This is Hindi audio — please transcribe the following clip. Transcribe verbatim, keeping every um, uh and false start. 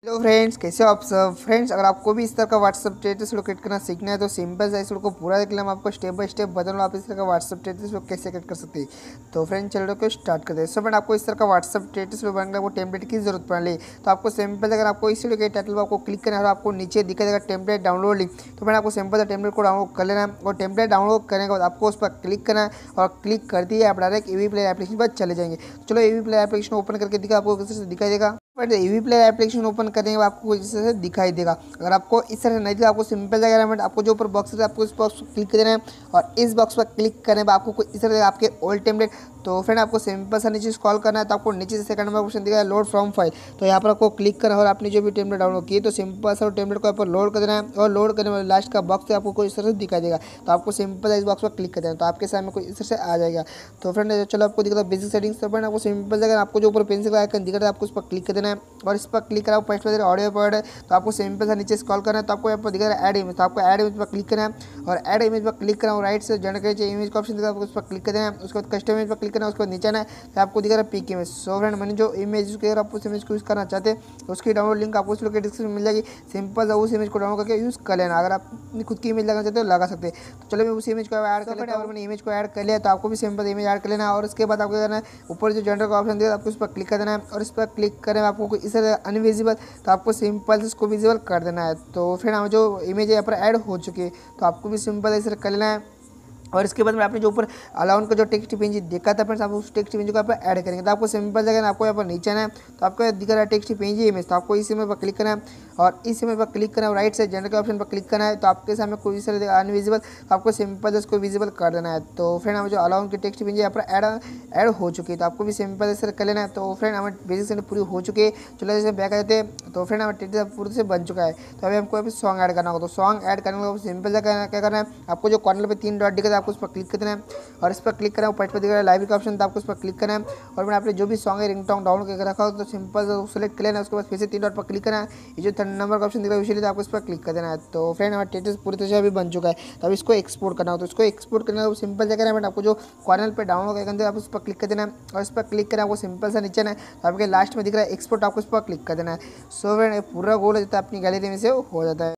हेलो फ्रेंड्स, कैसे हो आप सब। फ्रेंड्स, अगर आपको भी इस तरह का व्हाट्सअप स्टेटस लोकेट करना सीखना है तो सिंपल है, इसको पूरा देख लें। मैं आपको स्टेप बाय स्टेप बता दूँ आप इस तरह का व्हाट्सअप स्टेटस लोग कैसे क्रिएट कर सकते हैं। तो फ्रेंड्स, चलो को स्टार्ट करते हैं। सो फ्रेंड, आपको इस तरह का व्हाट्सअप स्टेटस लोग बनाने को टेम्पलेट की जरूरत पड़े। तो आपको सिंपल, अगर आपको इस वीडियो के टाइटल पर आपको क्लिक करना है और आपको नीचे दिखा देगा टेम्पलेट डाउनलोड लिंक, तो फ्रेंड आपको सिंपल टेम्पलेट को डाउनलोड कर लेना है। और टेम्पलेट डाउनलोड करने के बाद आपको उस पर क्लिक करना है और क्लिक कर दिए आप डायरेक्ट ईवी प्लेयर एप्लीकेशन पर चले जाएंगे। चलो ईवी प्लेयर एप्लीकेशन ओपन करके दिखा, आपको किस तरह से दिखाई देगा। But EV player application open करने के बाद आपको इस तरह से दिखाई देगा। अगर आपको इस तरह से नहीं दिखा, आपको सिंपल जगह बट आपको जो ऊपर बॉक्स है आपको इस बॉक्स पर क्लिक देना है और इस बॉक्स पर क्लिक करने पर आपको इस तरह से आपके ओल्ड टेम्पलेट। तो फ्रेंड, आपको सिंपल सा नीचे स्क्रॉल करना है। तो आपको नीचे से सेकंड नंबर ऑप्शन दिखा है लोड फ्रॉम फाइल, तो यहाँ पर आपको क्लिक करना है और आपने जो भी टेम्पलेट डाउनलोड किए तो सिंपल सा टेम्पलेट को यहाँ पर लोड कर देना है। और लोड करने वाले लास्ट का बॉक्स आपको कोई इस तरह से दिखाई देगा। तो आपको सिंपल इस बॉक्स पर क्लिक कर देना, तो आपके सामने कोई इस तरह से आ जाएगा। तो फ्रेंड, चलो आपको दिखा बेसिक सेटिंग्स। तो फ्रेंड, आपको सिंपल जगह आपको जो ऊपर पेंसिल का आइकन दिख रहा है आपको उस पर क्लिक कर देना है और इस पर क्लिक करा फर्स्ट में ऑडियो पॉइंट है। तो आपको सिंपल सा नीचे स्क्रॉल करना है। तो आपको यहाँ पर दिख रहा है ऐड इमेज, तो आपको ऐड इमेज पर क्लिक करना है और ऐड इमेज पर क्लिक करना है। राइट से जनरेट चाहिए इमेज का ऑप्शन दिखा, आपको उस पर क्लिक कर देना है। उसके बाद कस्टम इमेज पर क्लिक करना है, उसके बाद नीचे आना है तो आपको दिख रहा है पिक इमेज। सो फ्रेंड, मैंने जो इमेज यूज आप उस इमेज को यूज़ करना चाहते हैं तो उसकी डाउनलोड लिंक आपको उस लोग के डिस्क्रिप्शन में मिल जाएगी। सिंपल उस इमेज को डाउनलोड करके यूज़ कर लेना। अगर आप अपनी खुद की इमेज लगाना चाहते हो लगा सकते हैं। तो चलो मैं उस इमेज को ऐड कर लेता हूँ। मैंने इमेज को ऐड कर लिया तो आपको भी सिंपल इमेज ऐड कर लेना। और उसके बाद आपको करना है ऊपर जो जनरेट का ऑप्शन दिया आपको उस पर क्लिक कर देना है और इस पर क्लिक करें आपको इस तरह अनविजिबल, तो आपको सिंपल इसको विजिबल कर देना है। तो फिर हम जो इमेज है यहाँ पर ऐड हो चुकी है तो आपको भी सिंपल इस तरह कर लेना है। और इसके बाद में आपने जो ऊपर अलाउन का जो टेक्स्ट इमेज देखा था फ्रेंड्स, आप उस टेक्स्ट इमेज को आप ऐड करेंगे। तो आपको सिंपल जगह आपको यहाँ पर नीचे आना है तो आपको दिख रहा है टेक्स्ट इमेज इमेज, तो आपको इस इमेज पर क्लिक करना है और इस इमेज पर क्लिक करना है। राइट साइड जनरल के ऑप्शन पर क्लिक करना है तो आपके सामने कोई इस तरह अनविजिबल, तो आपको सिंपल इसको विजिबल कर देना है। तो फ्रेंड, हमें जो अलाउन की टेक्स्ट इमेज यहाँ पर ऐड ऐड हो चुकी है तो आपको भी सिंपल इस तरह कर लेना है। तो फ्रेंड, हमें बेसिक सेटिंग पूरी हो चुकी है। चलो जैसे बैक आते हैं तो फ्रेंड हमें टेक्स्ट पूरी से बन चुका है। तो अभी हमको अभी सॉन्ग ऐड करना होगा। तो सॉन्ग ऐड करने को सिंपल क्या करना है, आपको जो कॉर्नर पर तीन डॉट दिखा है आपको उस पर क्लिक कर देना है और इस पर क्लिक करना है। ऊपर पर दिख रहा है लाइव का ऑप्शन, तो आपको उस पर क्लिक करना है। और मैंने आपने जो भी सॉन्ग है रिंगटोन डाउनलोड करके रखा हो तो सिंपल सेलेक्ट कर लेना है। उसके बाद फिर से तीन डॉट पर क्लिक करना है। ये जो थर्ड नंबर का ऑप्शन दिख रहा है उसी तो आपको इस पर क्लिक कर देना है। तो फ्रेंड, हमारा टेटस पूरी तरह से अभी बन चुका है। तो अब इसको एक्सपोर्ट करना हो तो इसको एक्सपोर्ट करना हो सिंपल जगह है। आपको जो कॉर्नर पर डाउनलोड करके आप उस पर क्लिक कर देना है और इस पर क्लिक करना है। आपको सिंपल सा नीचे ना तो आपके लास्ट में दिख रहा है एक्सपोर्ट, आपको इस पर क्लिक कर देना है। सो फ्रेंड, पूरा गोल हो जाता है अपनी गैलरी में से हो जाता है।